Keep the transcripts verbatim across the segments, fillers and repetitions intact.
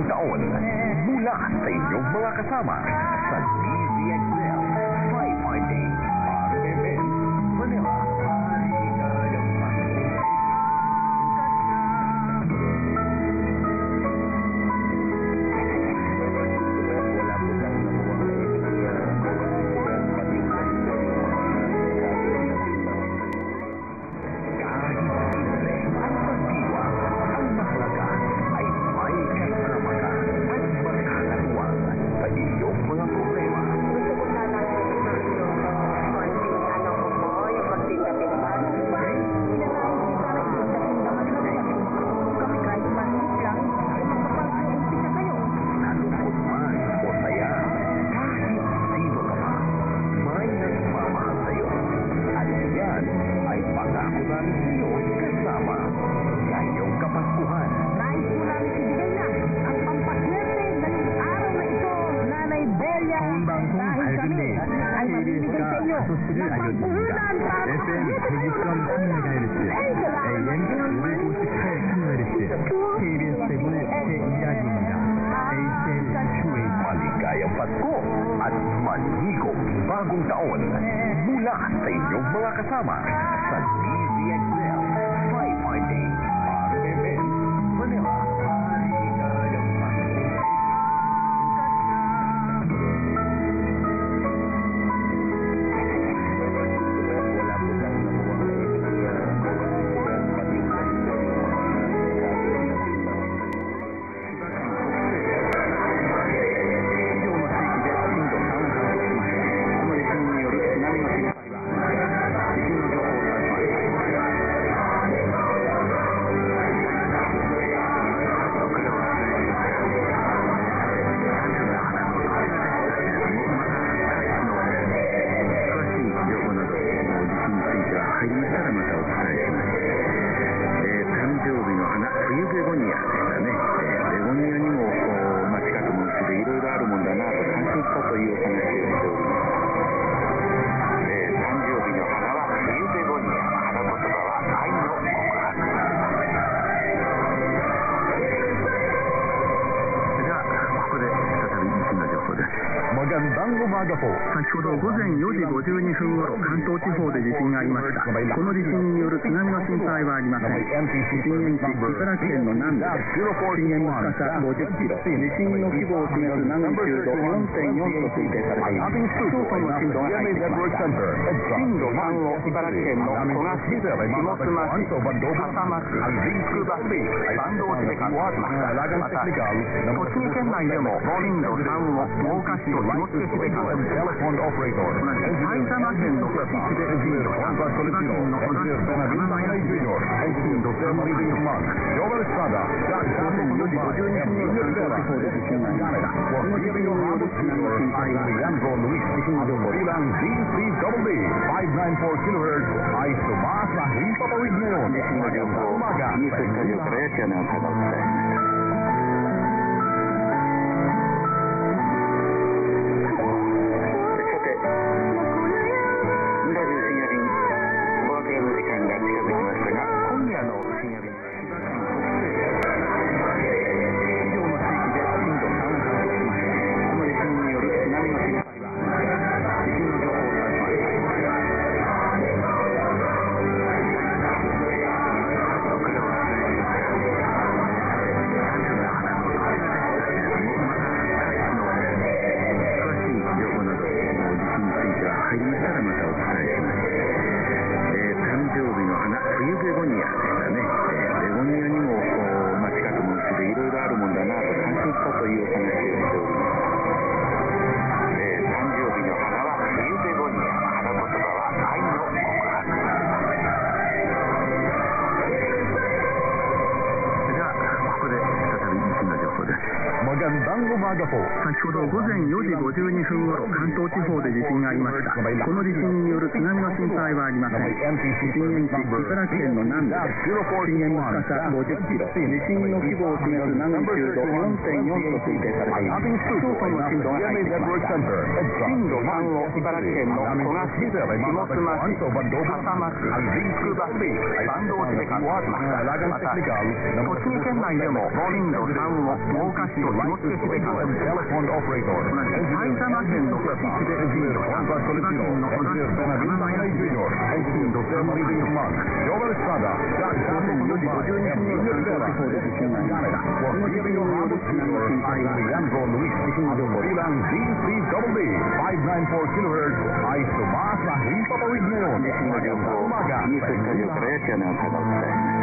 taon mula sa inyong mga kasama sa D Z X L five five eight R M N Manila. Maligayang Pasko at manigong bagong taon mula sa inyong mga kasama sa D Z X L five five eight R M N Manila. Magandang umaga po. 先ほど午前よじごじゅうにふん頃、関東地方で地震がありました。この地震による津波の心配はありません。震源地、茨城県の南部です。震源の深さごじゅっキロ、地震の規模を示すマグニチュード よんてんよん と推定されています。市町村の震度が入ってきました。震度さんを茨城県の古河市、下妻市、笠間市、つくば市、坂東市で観測しました。また、栃木県内でも震度さんを真岡市と下野市で観測しました。同じ埼玉県の久喜市で震度さん、千葉県の小田市、震度さんを観測しました。午前よじごじゅうにふん頃、関東地方で地震がありました。この地震による津波の心配はありません。地震の情報です。 D C W B five ninety-four kilohertz ay sumasa himpapawid ngayon. 地震の情報をニューススタジオからやきアナウンサーがお伝えします。 Magandang umaga po. 先ほど午前よじごじゅうにふんごろ関東地方で地震がありました。この地震による津波の心配はありません。震源地茨城県の南部です。震源の深さごじゅっキロ、地震の規模を示すマグニチュード よんてんよん と推定されています。市町村の震度が入ってきました。震度さんを茨城県の古河市、下妻市、笠間市、つくば市、坂東市で観測しました。また栃木県内でも震度さんを真岡市と下野市で観測しました。同じ埼玉県の久喜市で震度さん、千葉県の小田市と金沢市で震度さんを観測しました。午前よじごじゅうにふんごろ関東地方で地震がありました。この地震による津波の心配はありません。地震の情報です。 D C double B five ninety-four kilohertz ay sumasa himpapawid ngayon sa umaga Music Radio Creation ng Tagalog.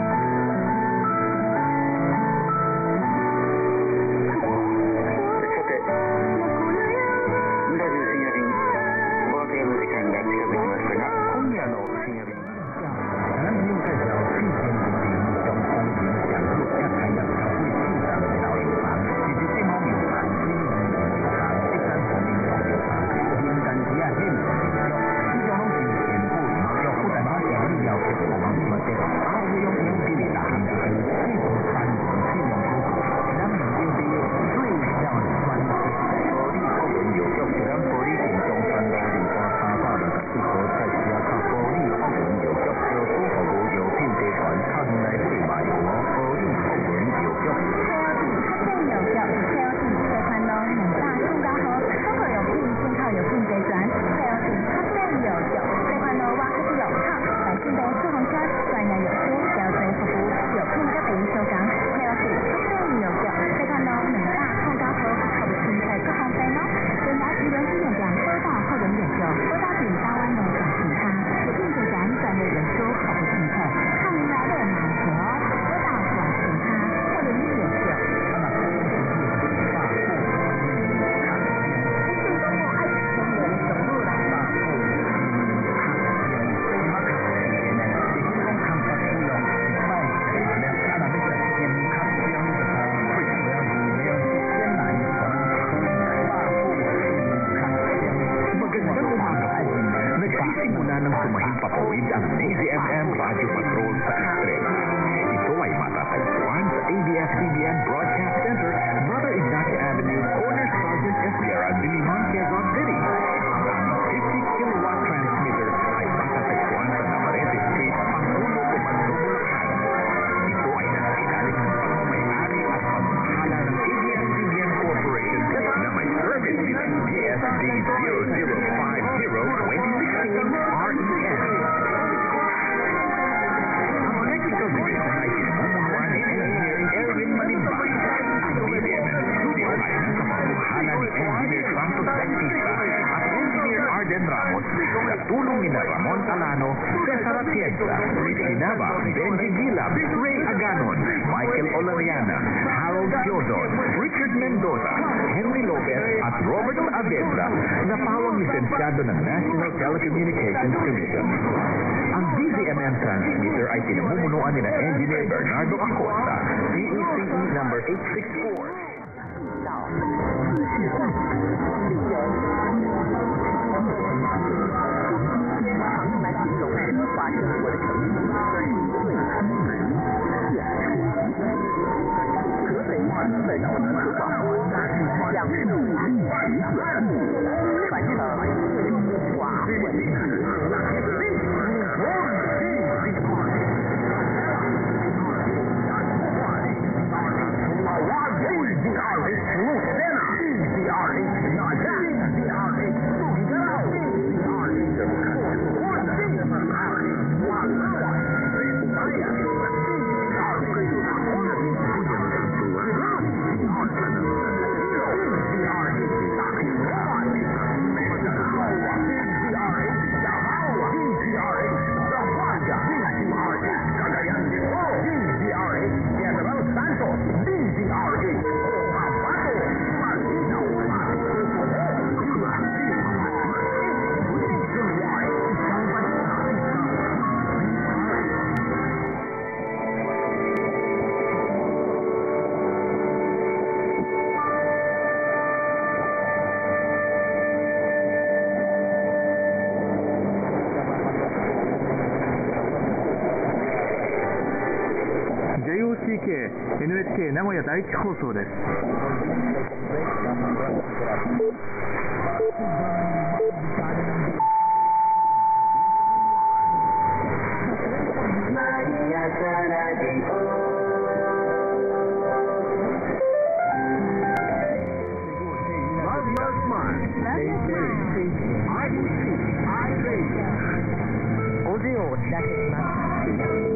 ng National Telecommunications Commission. Ang D Z M M transmitter ay pinamumunuan ni na Engineer Bernardo Acosta, D E C E number eight six four. R ケー、エヌエイチケー 名古屋第一放送です。 ごじをお知らせします。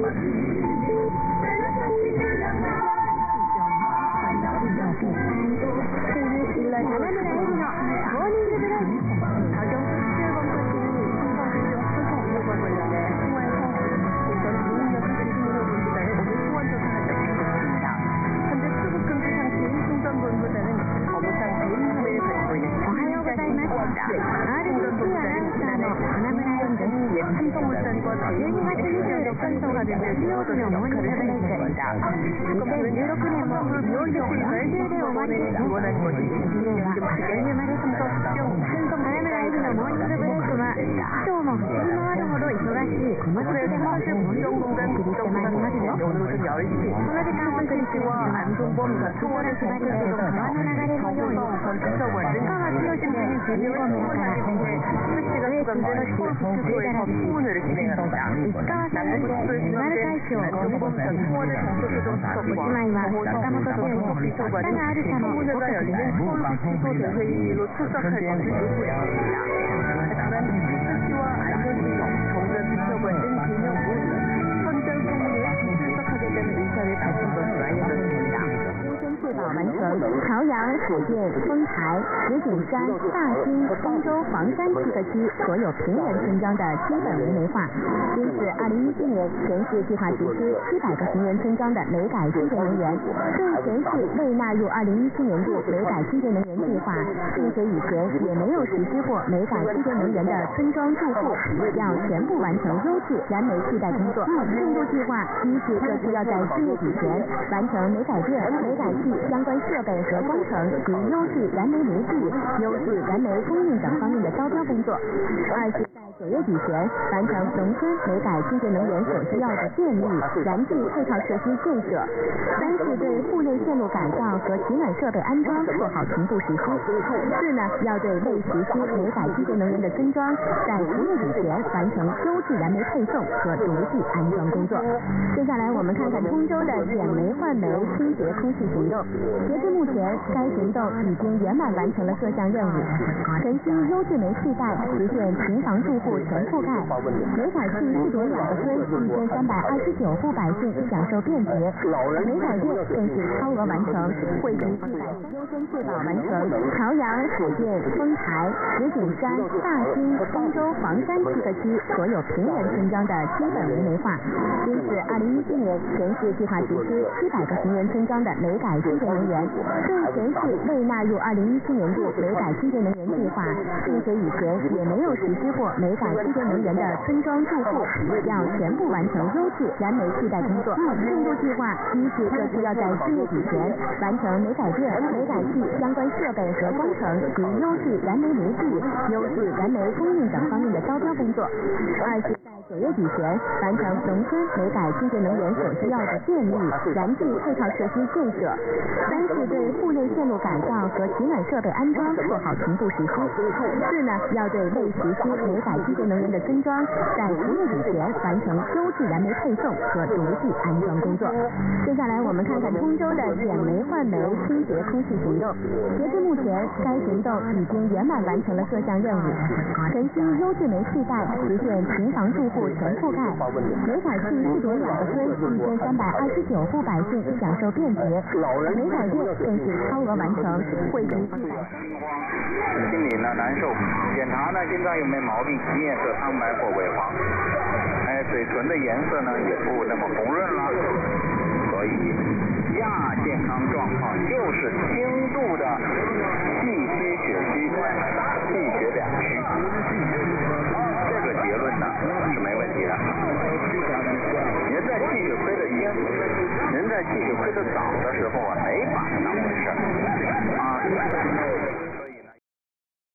朝阳、火箭、丰台、石景山、大兴、丰州、房山七个区所有平原村庄的基本围煤化。因此，二零一七年全市计划实施七百个平原村庄的煤改清洁能源。对全市未纳入二零一七年度煤改清洁能源计划，并且以前也没有实施过煤改清洁能源的村庄住户，要全部完成优质燃煤替代工作。进度计划一是各自要在四月底前完成煤改电、煤改气相关设备和工程及优质燃煤炉具、优质燃煤供应等方面的招标工作；二是在九月底前完成农村煤改清洁能源所需要的电力、燃气配套设施建设；三是对户内线路改造和取暖设备安装做好同步实施；四呢，要对未实施煤改清洁能源的村庄，在十月底前完成优质燃煤配送和独立安装工作。接下来我们看看通州的减煤换煤清洁空气行动。截至目前，该行动已经圆满完成了各项任务，全区优质煤替代实现平房住户全覆盖，煤改气试点两个村一千三百二十九户百姓享受便捷，煤改电更是超额完成，惠及一百优先确保完成朝阳、火箭、丰台、石景山、大兴、丰州、房山七个区所有平原村庄的基本围煤化。因此，二零一七年全市计划实施七百个平原村庄的煤改清洁能源。对全市未纳入二零一七年度煤改清洁能源计划，并且以前也没有实施过煤改清洁能源的村庄住户，要全部完成优质燃煤替代工作。进度计划一是各自要在四月底前完成煤改电、煤改气相关设备和工程及优质燃煤炉具、优质燃煤供应等方面的招标工作；二是在九月底前完成农村煤改清洁能源所需要的电力、燃气配套设施建设；三是对户内线路改造和取暖设备安装做好同步实施；四呢，要对未实施煤改清洁能源的村庄，在十月底前完成优质燃煤配送和独立安装工作。接下来我们看看通州的减煤换煤清洁空气行动。截至目前，该行动已经圆满完成了各项任务，全区优质煤替代实现平房住户全覆盖，煤改气试点两个村一千三百二十九户百姓享受便捷，煤改电更是超额完成，惠及一百。 心里呢难受，检查呢心脏有没有毛病，面色苍白或萎黄，哎，嘴唇的颜色呢也不那么红润了，所以亚健康状况就是轻度的气虚血虚，气血两虚，这个结论呢是没问题的。人在气血亏的轻，人在气血亏的早的时候啊，没把它当回事。